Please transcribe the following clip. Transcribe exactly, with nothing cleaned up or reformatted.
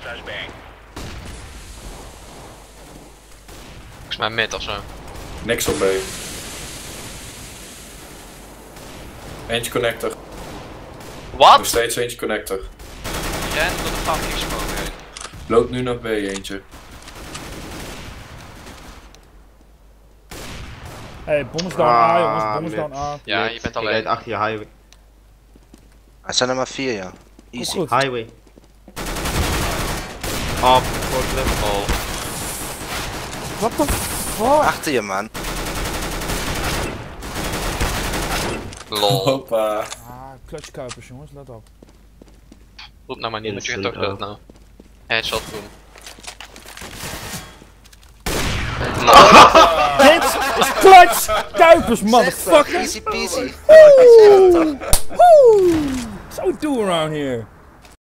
Volgens mij mid of zo. Niks op B. Eentje connector. Wat? Nog steeds eentje connector. Ren door de fucking smoke heen. Loopt nu naar B eentje. Hey, bom is down A jongens, bom is down A. Ja, je bent Ik alleen. rijd achter je highway. Er zijn er maar vier, ja. Easy. Goed. Highway. Op, grote level. What the fuck? Achter je, man. Lol. Hoppa. Ah, clutchkuipers jongens, let op. Roep nou maar niet, moet je Instant toch dat up. nou. Headshot doen. Dit is clutch kuipers, motherfucker! Easy peasy. Woo! Woo! So we do around here.